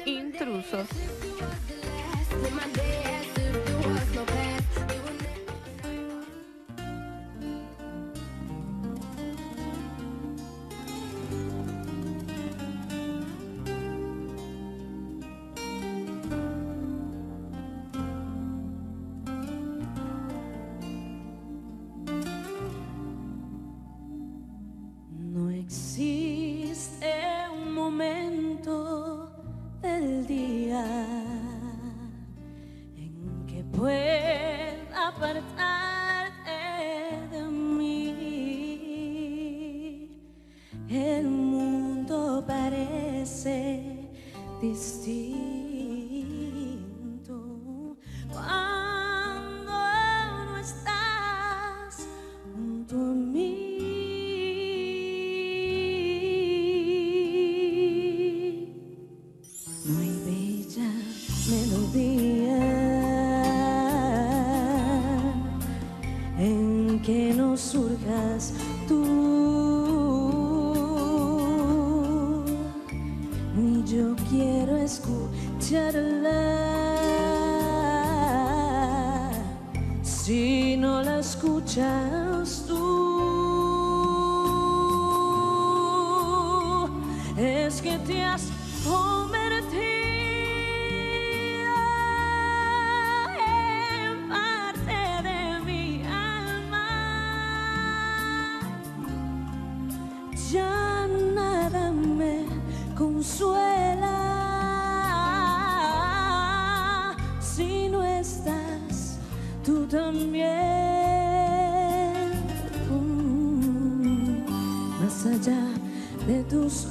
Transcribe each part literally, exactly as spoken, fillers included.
Intrusos. No existe un momento del día en que pueda apartarte de mí. El mundo parece distinto cuando no estás junto a mí. No hay bella melodía en que no surjas tú, ni yo quiero escucharla si no la escuchas tú. Es que te has convertido en parte de mi alma. Ya nada me consuela si no estás tú también. Mm, más allá de tus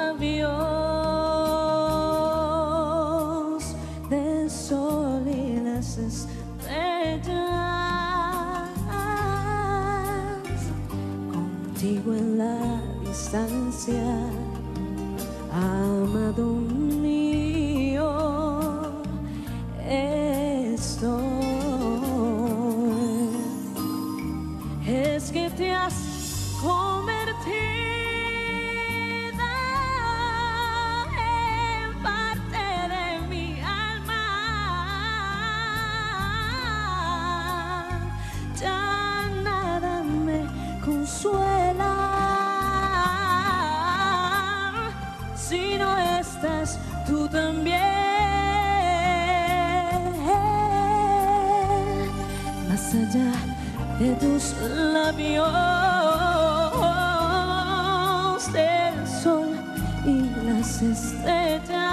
labios de sol y las estrellas, contigo en la distancia, amado mío, estoy. Es que te has convertido en parte de mi alma. Ya nada me consuela si no estás tú también. Más allá de tus labios del sol y las estrellas,